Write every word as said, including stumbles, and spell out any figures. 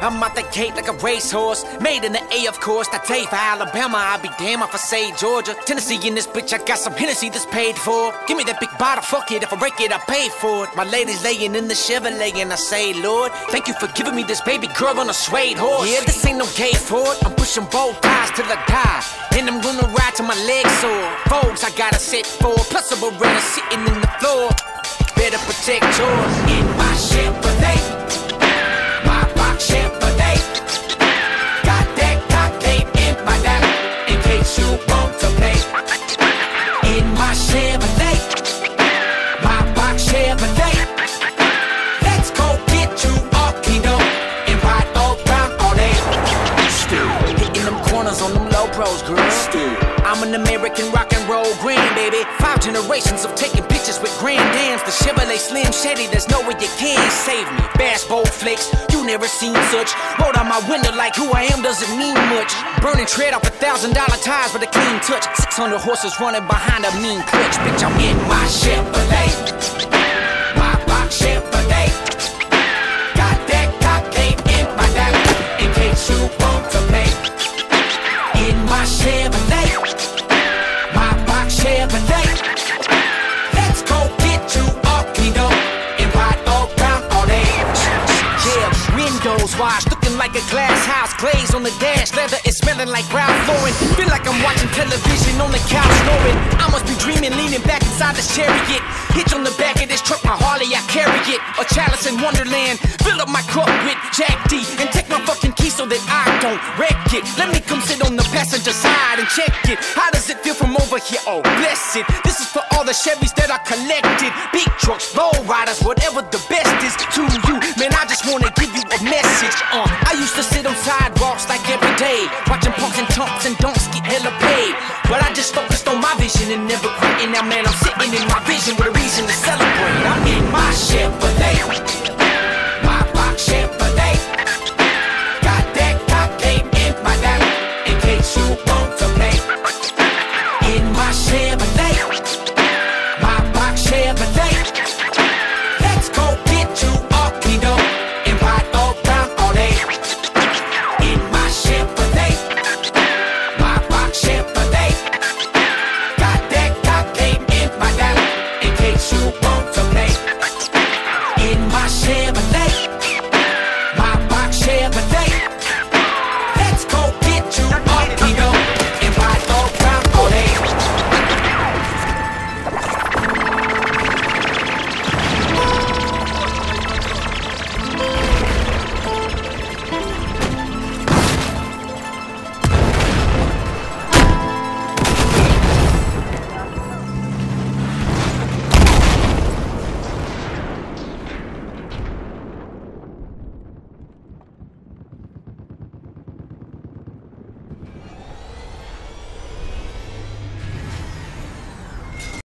I'm out the gate like a racehorse, made in the A, of course. That day for Alabama, I'll be damn if I say Georgia. Tennessee in this bitch, I got some Hennessy that's paid for. Give me that big bottle, fuck it, if I break it, I pay for it. My lady's laying in the Chevrolet and I say, Lord, thank you for giving me this baby girl on a suede horse. Yeah, this ain't no gay Ford, I'm pushing both ties till I die, and I'm gonna ride till my legs sore. Folks, I got a set for, plus a Beretta sitting in the floor. Better protect yours. In my Chevrolet, my box Chevrolet, got that cock tape in my lap in case you want to play. In my Chevrolet, my box Chevrolet, let's go get you all cleaned up and ride around all day. Still hitting them corners on them low pros, girl. Still, I'm an American rock and roll grand, baby. Five generations of taking pictures with grand dams. The Chevrolet Slim Shady, there's no way you can save me. Bass bold flicks, you never seen such. Rolled out my window like who I am doesn't mean much. Burning tread off a thousand dollar tires with a clean touch. Six hundred horses running behind a mean clutch. Bitch, I'm in my Chevrolet, my box Chevrolet, got that cock tape in my lap in case you want to play. In my Chevrolet, my box Chevrolet, let's go get you all cleaned up and ride around all day. Yeah, windows washed, looking like a glass house, glaze on the dash, leather is smelling like Ralph Lauren. Feel like I'm watching television on the couch snoring. I must be dreaming, leaning back inside this chariot. Hitch on the back of this truck, my Harley, I carry it. A chalice in Wonderland, fill up my cup with Jack D, and take my fucking key so that I don't wreck it. Let me come sit on the passenger side and check it. How does it feel from over here? Oh, bless it. This is for all the Chevys that I collected. Big trucks, low riders, whatever the best is to you. Man, I just wanna give you a message. Uh, I used to sit on sidewalks like every day, watching punks and tumps and don'ts get hella paid. But I just focused on my vision and never quit. And now, man, I'm sitting in my vision with a reason to celebrate. I'm in my Chevrolet, my box Chevrolet, got that cock tape in my lap in case you want to play. In my Chevrolet, my box Chevrolet,